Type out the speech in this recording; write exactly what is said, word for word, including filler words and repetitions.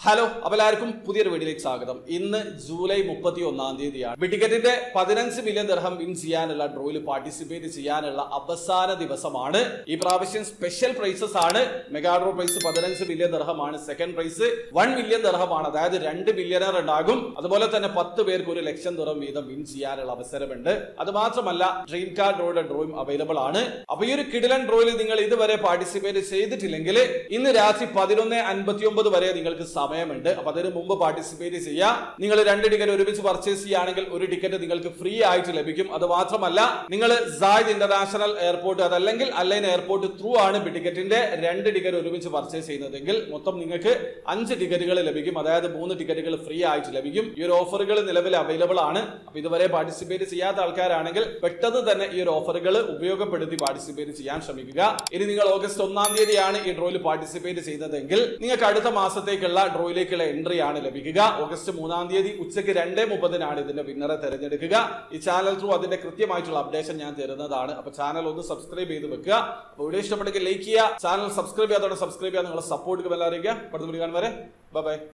Hello അപ്പോൾ എല്ലാവർക്കും പുതിയൊരു വീഡിയോയിലേക്ക് സ്വാഗതം. ഇന്ന് ജൂലൈ മുപ്പത്തി ഒന്നാം തീയതിയാണ്. ബിഗ് ടിക്കറ്റിന്റെ പതിനഞ്ച് മില്യൺ ദിർഹം വിൻ ചെയ്യാനുള്ള ഡ്രോയിൽ പാർട്ടിസിപ്പേറ്റ് ചെയ്യാനുള്ള അവസാന ദിവസമാണ്. ഈ പ്രാവശ്യം സ്പെഷ്യൽ പ്രൈസസ് ആണ്. മെഗാ ഡ്രോ പ്രൈസ് പതിനഞ്ച് മില്യൺ ദിർഹമാണ്. സെക്കൻഡ് പ്രൈസ് വൺ മില്യൺ ദിർഹമാണ്. അതായത് രണ്ട് മില്യണർ ഉണ്ടാകും. അതുപോലെ തന്നെ പത്ത് പേർക്ക് ഒരു ലക്ഷം ദിർഹം വീതം വിൻ ചെയ്യാനുള്ള അവസരമുണ്ട്. അത് മാത്രമല്ല ഡ്രീം കാർ ഡ്രോയുടെ ഡ്രോയും അവൈലബിൾ ആണ്. അപ്പൊ ഈ ഒരു കിടിലൻ ഡ്രോയിൽ നിങ്ങൾ ഇതുവരെ പാർട്ടിസിപ്പേറ്റ് ചെയ്തിട്ടില്ലെങ്കിൽ ഇന്ന് രാത്രി പതിനൊന്ന് അൻപത്തി ഒമ്പത് വരെ നിങ്ങൾക്ക് സമയമുണ്ട്. അപ്പൊ അതിന് മുമ്പ് പാർട്ടിസിപ്പേറ്റ് ചെയ്യാം. നിങ്ങൾ രണ്ട് ടിക്കറ്റ് ഒരുമിച്ച് പർച്ചേസ് ചെയ്യുകയാണെങ്കിൽ ഒരു ടിക്കറ്റ് നിങ്ങൾക്ക് ഫ്രീ ആയിട്ട് ലഭിക്കും. അത് മാത്രമല്ല നിങ്ങൾ സായിദ് ഇന്റർനാഷണൽ എയർപോർട്ട് അതല്ലെങ്കിൽ അലൈൻ എയർപോർട്ട് ത്രൂ ആണ് ബിഗ് ടിക്കറ്റിന്റെ രണ്ട് ടിക്കറ്റ് ഒരുമിച്ച് പർച്ചേസ് ചെയ്യുന്നതെങ്കിൽ മൊത്തം നിങ്ങൾക്ക് അഞ്ച് ടിക്കറ്റുകൾ ലഭിക്കും. അതായത് മൂന്ന് ടിക്കറ്റുകൾ ഫ്രീ ആയിട്ട് ലഭിക്കും. ഈ ഒരു ഓഫറുകൾ നിലവിൽ അവൈലബിൾ ആണ്. അപ്പൊ ഇതുവരെ പാർട്ടിസിപ്പേറ്റ് ചെയ്യാത്ത ആൾക്കാരാണെങ്കിൽ പെട്ടെന്ന് തന്നെ ഈ ഒരു ഓഫറുകൾ ഉപയോഗപ്പെടുത്തി പാർട്ടിസിപ്പേറ്റ് ചെയ്യാൻ ശ്രമിക്കുക. ഇനി നിങ്ങൾ ഓഗസ്റ്റ് ഒന്നാം തീയതിയാണ് ഈ ഡ്രോയിൽ പാർട്ടിസിപ്പേറ്റ് ചെയ്യുന്നതെങ്കിൽ നിങ്ങൾക്ക് അടുത്ത മാസത്തേക്കുള്ള ഡ്രോയിലേക്കുള്ള എൻട്രി ആണ് ലഭിക്കുക. ഓഗസ്റ്റ് മൂന്നാം തീയതി ഉച്ചയ്ക്ക് രണ്ടേ മുപ്പതിനാണ് ഇതിന്റെ വിന്നറെ തെരഞ്ഞെടുക്കുക. ഈ ചാനൽ ത്രൂ അതിന്റെ കൃത്യമായിട്ടുള്ള അപ്ഡേഷൻ ഞാൻ തരുന്നതാണ്. അപ്പൊ ചാനൽ ഒന്ന് സബ്സ്ക്രൈബ് ചെയ്ത് വെക്കുക. അപ്പോൾ വീഡിയോ ഇഷ്ടപ്പെട്ടെങ്കിൽ ലൈക്ക് ചെയ്യുക. ചാനൽ സബ്സ്ക്രൈബ് ചെയ്യാത്തോടെ സബ്സ്ക്രൈബ് ചെയ്യാൻ നിങ്ങളെ സപ്പോർട്ട് എല്ലാവരും അടുത്ത വീഡിയോ കാണും വരെ ബൈ ബൈ.